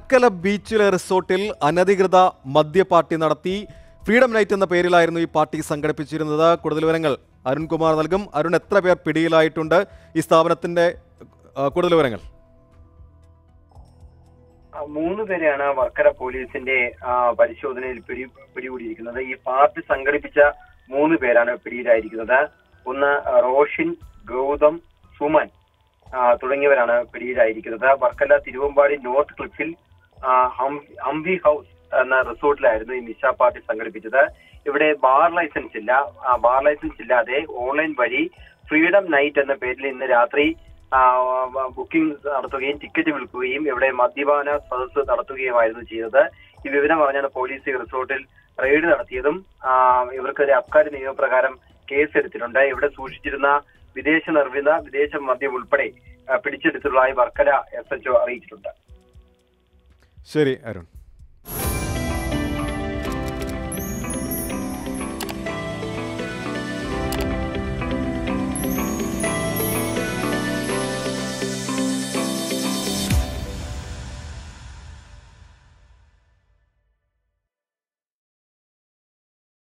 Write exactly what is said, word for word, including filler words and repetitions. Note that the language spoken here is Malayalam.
വർക്കല ബീച്ചിലെ റിസോർട്ടിൽ അനധികൃത മദ്യപാർട്ടി നടത്തി. ഫ്രീഡം നൈറ്റ് എന്ന പേരിലായിരുന്നു ഈ പാർട്ടി സംഘടിപ്പിച്ചിരുന്നത്. കൂടുതൽ വിവരങ്ങൾ അരുൺകുമാർ നൽകും. അരുൺ, എത്ര പേർ പിടിയിലായിട്ടുണ്ട്? ഈ സ്ഥാപനത്തിന്റെ കൂടുതൽ വിവരങ്ങൾ. മൂന്ന് പേരെയാണ് വർക്കല പോലീസിന്റെ പരിശോധനയിൽ പിടി പിടികൂടിയിരിക്കുന്നത്. ഈ പാർട്ടി സംഘടിപ്പിച്ച മൂന്ന് പേരാണ് പിടിയിലായിരിക്കുന്നത്. ഒന്ന് റോഷിൻ, ഗൗതം, സുമൻ തുടങ്ങിയവരാണ് പിടിയിലായിരിക്കുന്നത്. വർക്കല തിരുവമ്പാടി നോർത്ത് ക്ലിഫിൽ ഹംവി ഹൗസ് എന്ന റിസോർട്ടിലായിരുന്നു ഈ നിശാ പാർട്ടി സംഘടിപ്പിച്ചത്. ഇവിടെ ബാർ ലൈസൻസ് ഇല്ല. ബാർ ലൈസൻസ് ഇല്ലാതെ ഓൺലൈൻ വഴി ഫ്രീഡം നൈറ്റ് എന്ന പേരിൽ ഇന്ന് രാത്രി ബുക്കിംഗ് നടത്തുകയും ടിക്കറ്റ് വിൽക്കുകയും ഇവിടെ മദ്യപാന സദസ്സ് നടത്തുകയുമായിരുന്നു ചെയ്തത്. ഈ വിവരം പറഞ്ഞാണ് പോലീസ് ഈ റിസോർട്ടിൽ റെയ്ഡ് നടത്തിയതും ഇവർക്കെതിരെ അബ്കാരി നിയമപ്രകാരം കേസ് എടുത്തിട്ടുണ്ട്. ഇവിടെ സൂക്ഷിച്ചിരുന്ന വിദേശ നിർമ്മിത വിദേശ മദ്യം ഉൾപ്പെടെ പിടിച്ചെടുത്തുള്ളതായി വർക്കല എസ് എച്ച് ഒ അറിയിച്ചിട്ടുണ്ട്. ശരി അരുൺ.